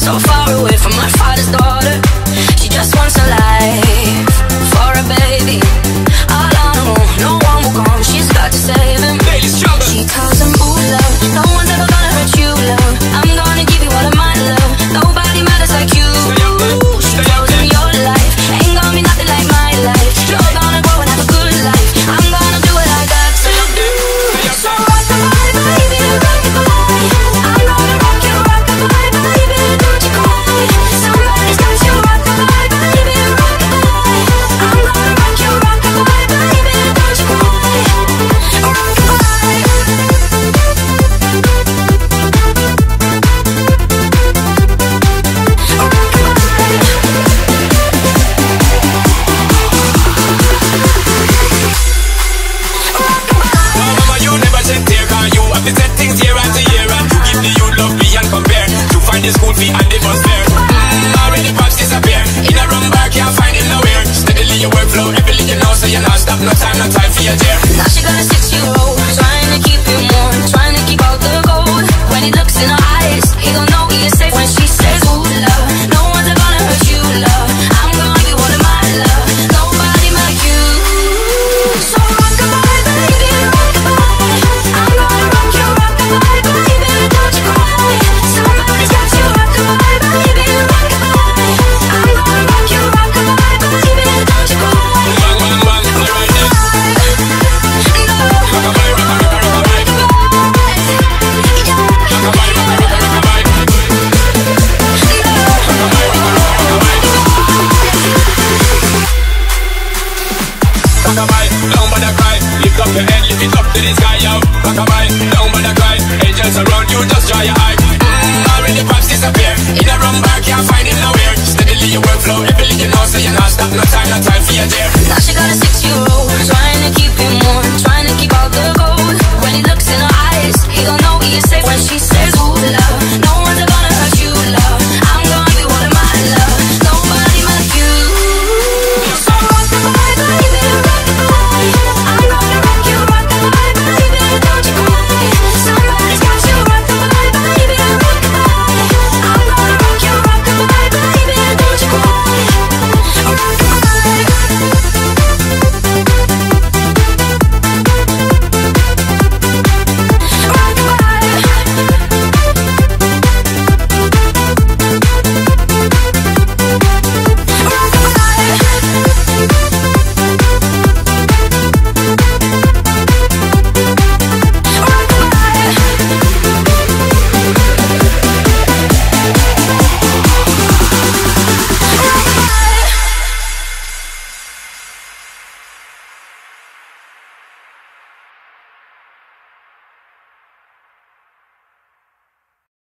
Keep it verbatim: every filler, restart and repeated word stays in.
so far away from my father's daughter. She just wants a life for a baby. All on her own, no one will come. She's got to save him. She tells him, ooh, love, no one's ever gonna hurt you, love. I'm gonna give you all of my love. Nobody matters like you. She tells him your life ain't gonna be nothing like my life. You're gonna grow and have a good life. I'm gonna do what I got to do. So rock-a-bye, baby, rock-a-bye. I'm gonna rock you, rock-a-bye, baby, don't you cry. Somebody's got you, rock-a-bye, baby, rock-a-bye. I'm gonna rock you, rock-a-bye, baby, don't you cry. The school fee and the bus fare. Mm, already pops disappear. In a rum bar, can't find him nowhere. Steadily your workflow, everything you know, so you're not stop. No time, no time for your dear. Now she got a six-year-old, trying to keep him warm, trying to keep out the cold. When he looks in her eyes, he don't know he is safe. When she says, ooh, love, no one's ever gonna hurt you, love. I'm gonna give you all of my love. Nobody like you. So rock-a-bye, baby, rock-a-bye. I'm gonna rock you, rock-a-bye, baby, don't you cry. Somebody's got you, rock-a-bye, baby, rock-a-bye. I'm gonna rock you, rock-a-bye, baby, don't you cry. Bang, bang, bang, alright then. Rock-a-bye, rock-a-bye, rock-a-bye. Rock-a-bye, rock-a-bye, rock-a-bye. Rock-a-bye, don't bother cry. Lift up your head, lift it up to the sky, yo. Rock-a-bye, don't bother cry. Angels around you, just dry your eye. Mm, already pops disappear. In a rum bar, can't find him nowhere. Steadily your workflow, everything you know, so you're not stop. No time, no time for your dear. Now she got a six-year-old, trying to keep him warm, trying to keep out the cold. When he looks in her eyes, he don't know he is safe. When she